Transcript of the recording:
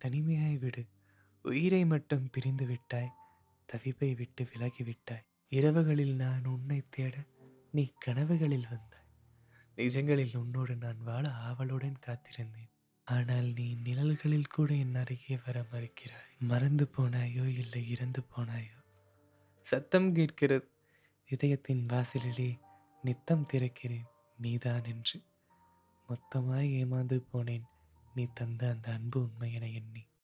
தனிமையாய் விடு. உயிரை மட்டும் பிரிந்து விட்டாய். தவிப்பை விட்டு விலகிவிட்டாய். இரவுகளில் நான் உன்னை தேட நீ கனவுகளில் வந்தாய். நிஜங்களில் உன்னோடு நான் வாழ ஆவலுடன் காத்திருந்தேன். ஆனால் நீ நிழல்களில் கூட என் அருகே வர மறுக்கிறாய். மறந்து போனாயோ இல்லை இறந்து போனாயோ? சத்தம் கேட்கிறது இதயத்தின் வாசலிலே. நித்தம் திறக்கிறேன் நீதான் என்று. மொத்தமாய் ஏமாந்து போனேன் நீ தந்த அந்த அன்பு உண்மை என எண்ணி.